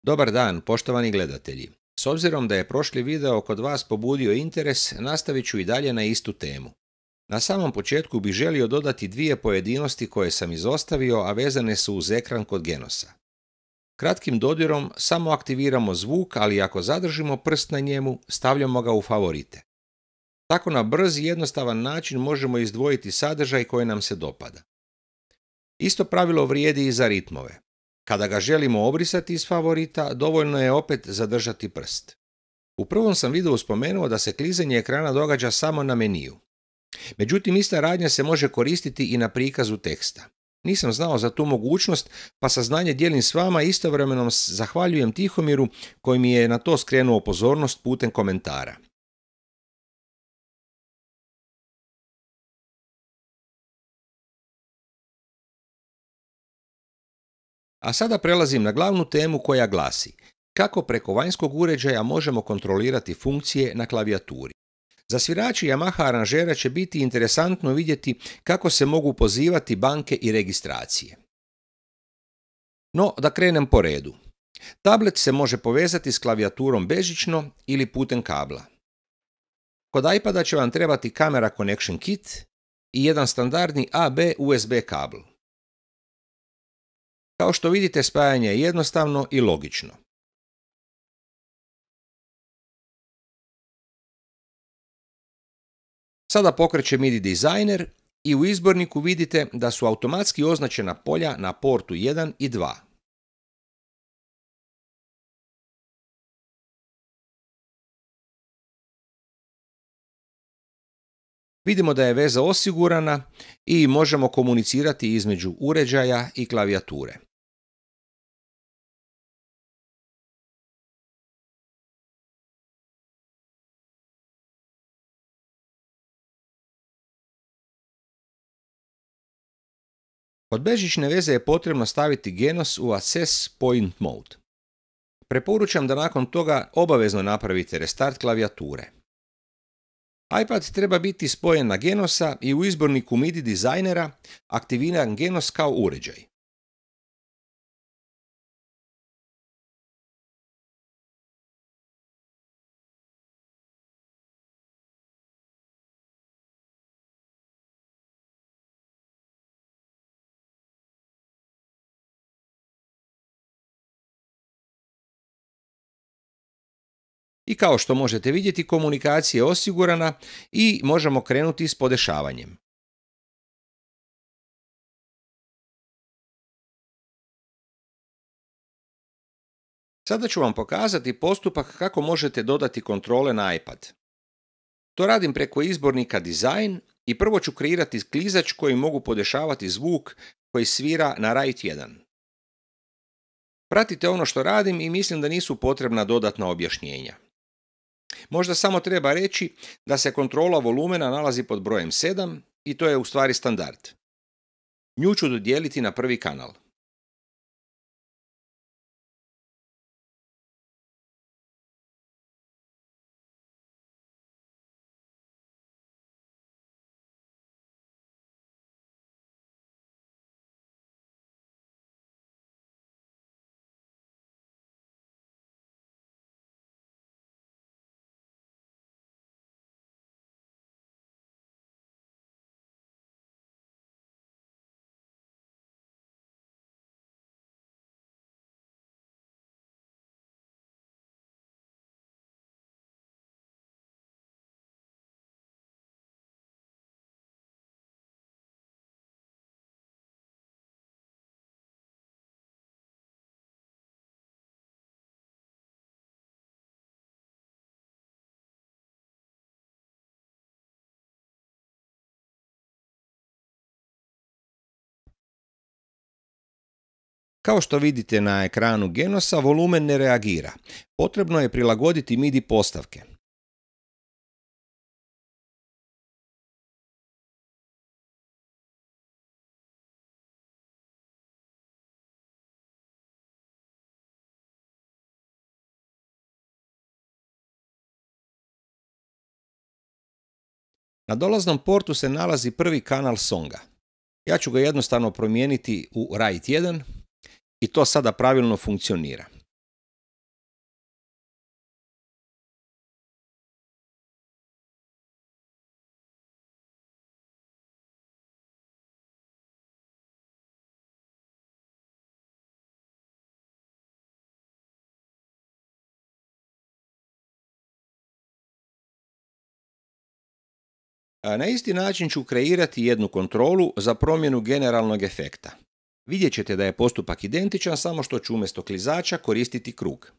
Dobar dan, poštovani gledatelji. S obzirom da je prošli video kod vas pobudio interes, nastavit ću i dalje na istu temu. Na samom početku bih želio dodati dvije pojedinosti koje sam izostavio, a vezane su uz ekran kod Genosa. Kratkim dodirom samo aktiviramo zvuk, ali ako zadržimo prst na njemu, stavljamo ga u favorite. Tako na brz i jednostavan način možemo izdvojiti sadržaj koji nam se dopada. Isto pravilo vrijedi i za ritmove. Kada ga želimo obrisati iz favorita, dovoljno je opet zadržati prst. U prvom sam videu spomenuo da se klizanje ekrana događa samo na meniju. Međutim, ista radnja se može koristiti i na prikazu teksta. Nisam znao za tu mogućnost, pa saznanje dijelim s vama i istovremeno zahvaljujem Tihomiru koji mi je na to skrenuo pozornost putem komentara. A sada prelazim na glavnu temu koja glasi: kako preko vanjskog uređaja možemo kontrolirati funkcije na klavijaturi. Za svirače Yamaha aranžera će biti interesantno vidjeti kako se mogu pozivati banke i registracije. No, da krenem po redu. Tablet se može povezati s klavijaturom bežično ili putem kabla. Kod iPada će vam trebati kamera connection kit i jedan standardni AB USB kabel. Kao što vidite, spajanje je jednostavno i logično. Sada pokrećem MIDI Designer i u izborniku vidite da su automatski označena polja na portu 1 i 2. Vidimo da je veza osigurana i možemo komunicirati između uređaja i klavijature. Kod bežične veze je potrebno staviti Genos u Access Point Mode. Preporučam da nakon toga obavezno napravite restart klavijature. iPad treba biti spojen na Genosa i u izborniku MIDI Designera aktiviram Genos kao uređaj. I kao što možete vidjeti, komunikacija je osigurana i možemo krenuti s podešavanjem. Sada ću vam pokazati postupak kako možete dodati kontrole na iPad. To radim preko izbornika Design i prvo ću kreirati klizač koji mogu podešavati zvuk koji svira na Write 1. Pratite ono što radim i mislim da nisu potrebna dodatna objašnjenja. Možda samo treba reći da se kontrola volumena nalazi pod brojem 7 i to je u stvari standard. Nju ću dodijeliti na prvi kanal. Kao što vidite na ekranu Genosa, volumen ne reagira. Potrebno je prilagoditi MIDI postavke. Na dolaznom portu se nalazi prvi kanal songa. Ja ću ga jednostavno promijeniti u Write 1 i to sada pravilno funkcionira. Na isti način ću kreirati jednu kontrolu za promjenu generalnog efekta. Vidjet ćete da je postupak identičan, samo što ću umjesto klizača koristiti krug.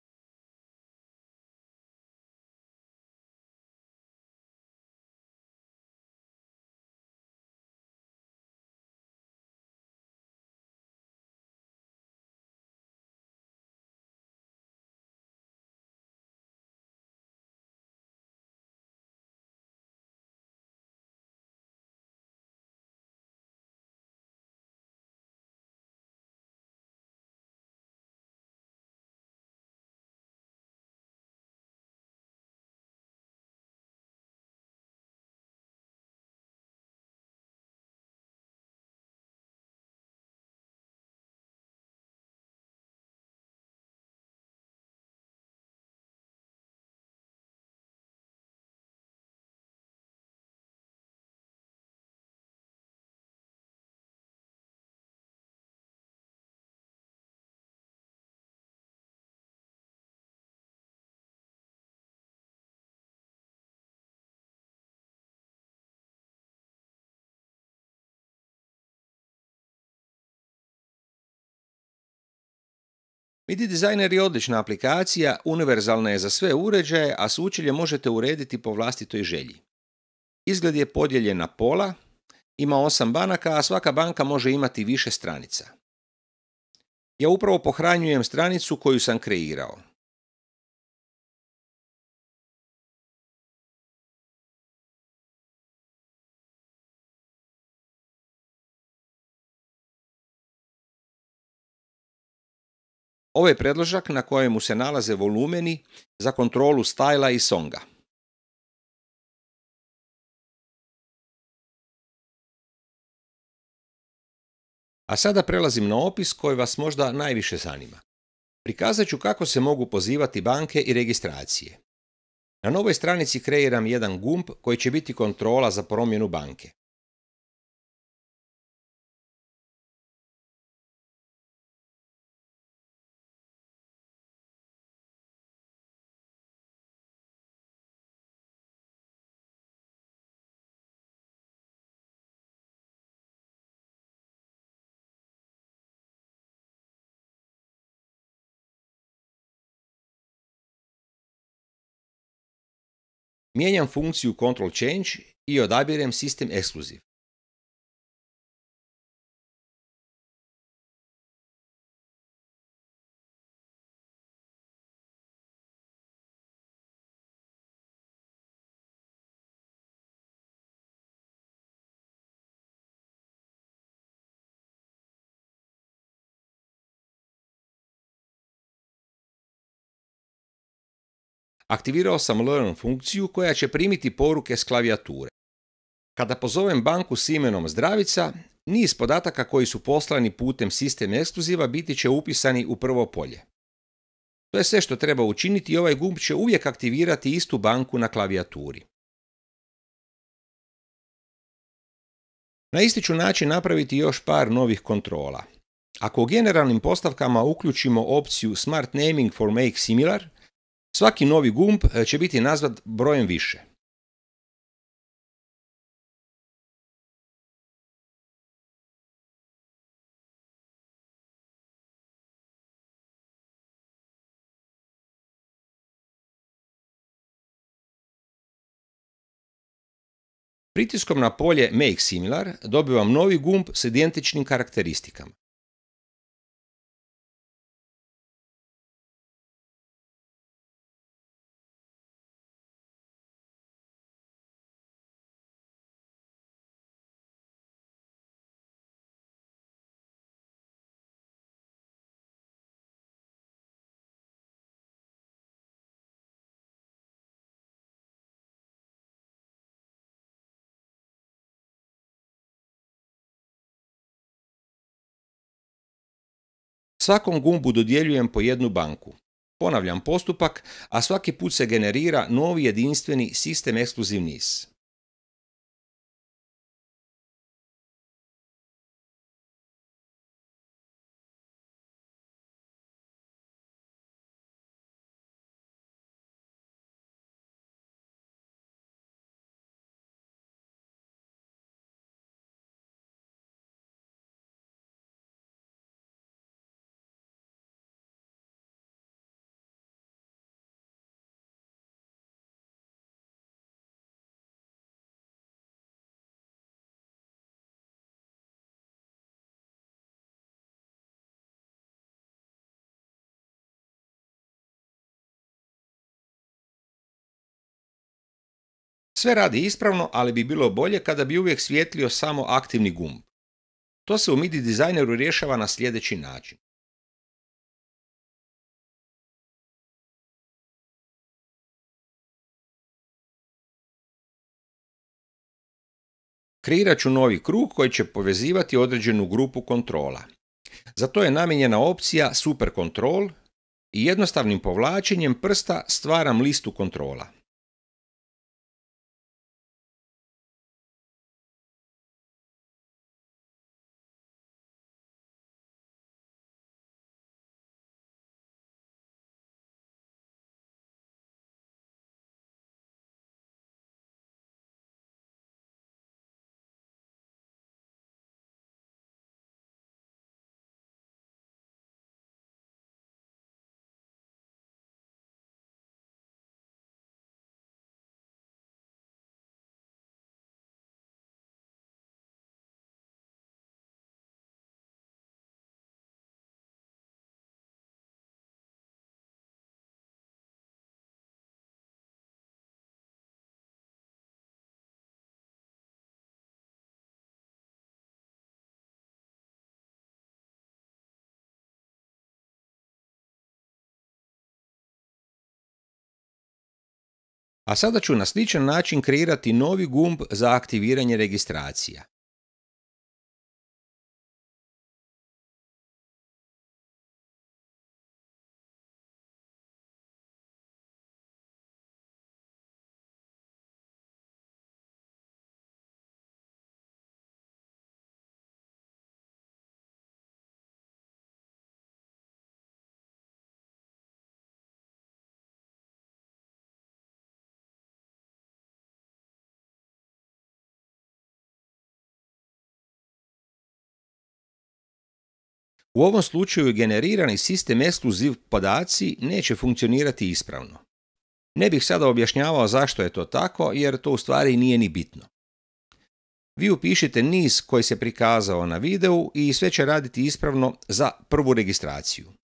MIDI Designer je odlična aplikacija, univerzalna je za sve uređaje, a sučelje možete urediti po vlastitoj želji. Izgled je podijeljen na pola, ima 8 banaka, a svaka banka može imati više stranica. Ja upravo pohranjujem stranicu koju sam kreirao. Ovo je predložak na kojemu se nalaze volumeni za kontrolu stajla i songa. A sada prelazim na opis koji vas možda najviše zanima. Prikazat ću kako se mogu pozivati banke i registracije. Na novoj stranici kreiram jedan gumb koji će biti kontrola za promjenu banke. Mijenjam funkciju Ctrl Change i odabirem System Exclusive. Aktivirao sam Learn funkciju koja će primiti poruke s klavijature. Kada pozovem banku s imenom Zdravica, niz podataka koji su poslani putem System Exclusive biti će upisani u prvo polje. To je sve što treba učiniti i ovaj gumb će uvijek aktivirati istu banku na klavijaturi. Na isti ću način napraviti još par novih kontrola. Ako u generalnim postavkama uključimo opciju Smart Naming for Make Similar, svaki novi gumb će biti nazvat brojem više. Pritiskom na polje Make Similar dobivam novi gumb s identičnim karakteristikama. Svakom gumbu dodjeljujem po jednu banku. Ponavljam postupak, a svaki put se generira novi jedinstveni System Exclusive niz. Sve radi ispravno, ali bi bilo bolje kada bi uvijek svijetlio samo aktivni gumb. To se u MIDI Designeru rješava na sljedeći način. Kreirat ću novi krug koji će povezivati određenu grupu kontrola. Za to je namijenjena opcija Super Control i jednostavnim povlačenjem prsta stvaram listu kontrola. A sada ću na sličan način kreirati novi gumb za aktiviranje registracija. U ovom slučaju generirani sistem ekskluziv podaci neće funkcionirati ispravno. Ne bih sada objašnjavao zašto je to tako, jer to u stvari nije ni bitno. Vi upišite niz koji se prikazao na videu i sve će raditi ispravno za prvu registraciju.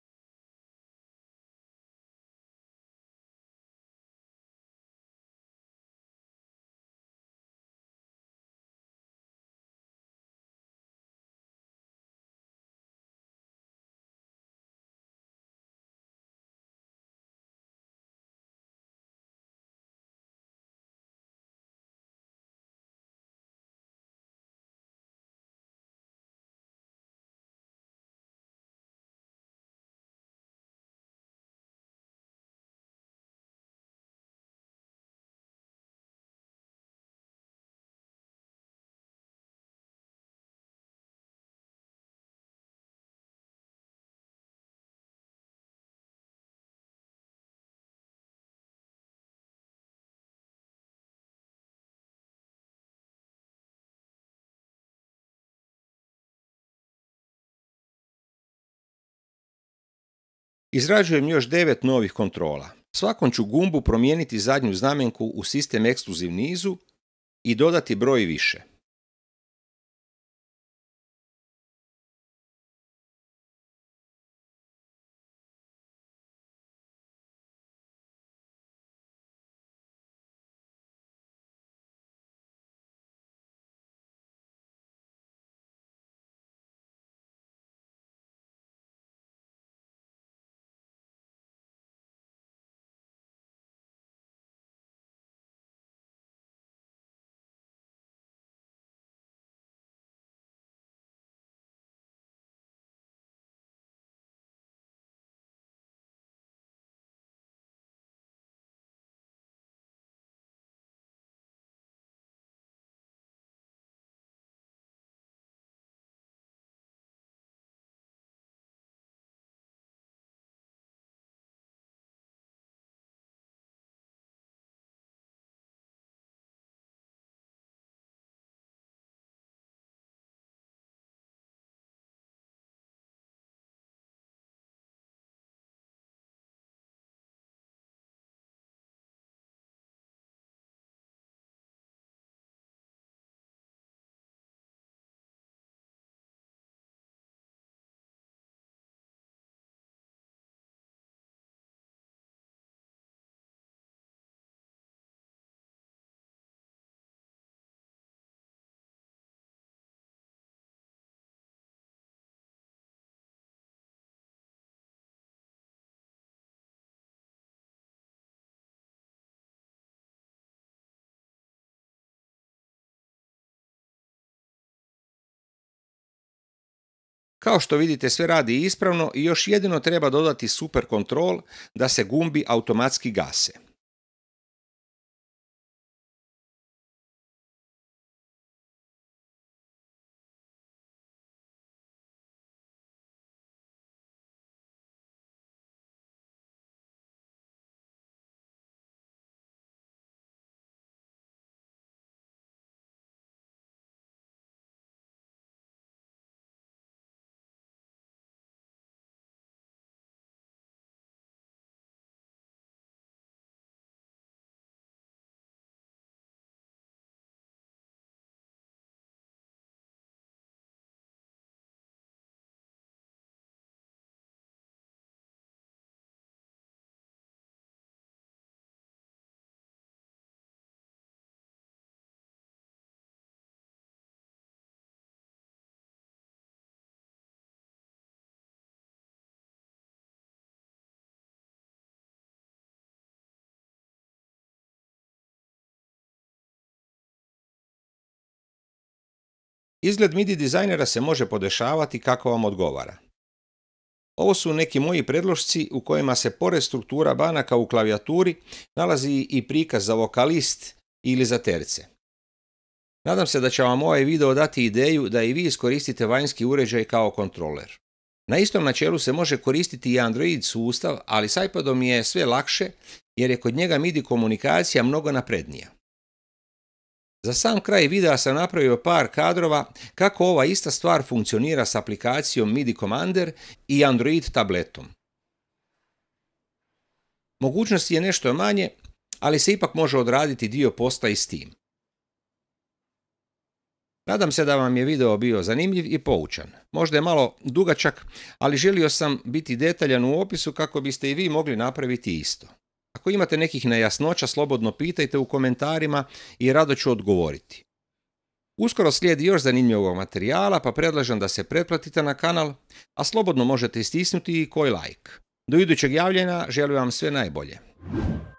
Izrađujem još 9 novih kontrola. Svakom ću gumbu promijeniti zadnju znamenku u sistem ekskluziv nizu i dodati broj više. Kao što vidite, sve radi ispravno i još jedino treba dodati super kontrol da se gumbi automatski gase. Izgled MIDI dizajnera se može podešavati kako vam odgovara. Ovo su neki moji predlošci u kojima se pored struktura banaka u klavijaturi nalazi i prikaz za vokalist ili za terce. Nadam se da će vam ovaj video dati ideju da i vi iskoristite vanjski uređaj kao kontroler. Na istom načelu se može koristiti i Android sustav, ali s iPadom je sve lakše jer je kod njega MIDI komunikacija mnogo naprednija. Za sam kraj videa sam napravio par kadrova kako ova ista stvar funkcionira s aplikacijom MIDI Commander i Android tabletom. Mogućnosti je nešto manje, ali se ipak može odraditi dio posla i s tim. Nadam se da vam je video bio zanimljiv i poučan. Možda je malo dugačak, ali želio sam biti detaljan u opisu kako biste i vi mogli napraviti isto. Ako imate nekih nejasnoća, slobodno pitajte u komentarima i rado ću odgovoriti. Uskoro slijedi još zanimljivog materijala, pa predlažem da se pretplatite na kanal, a slobodno možete istisnuti i koji like. Do idućeg javljanja želim vam sve najbolje.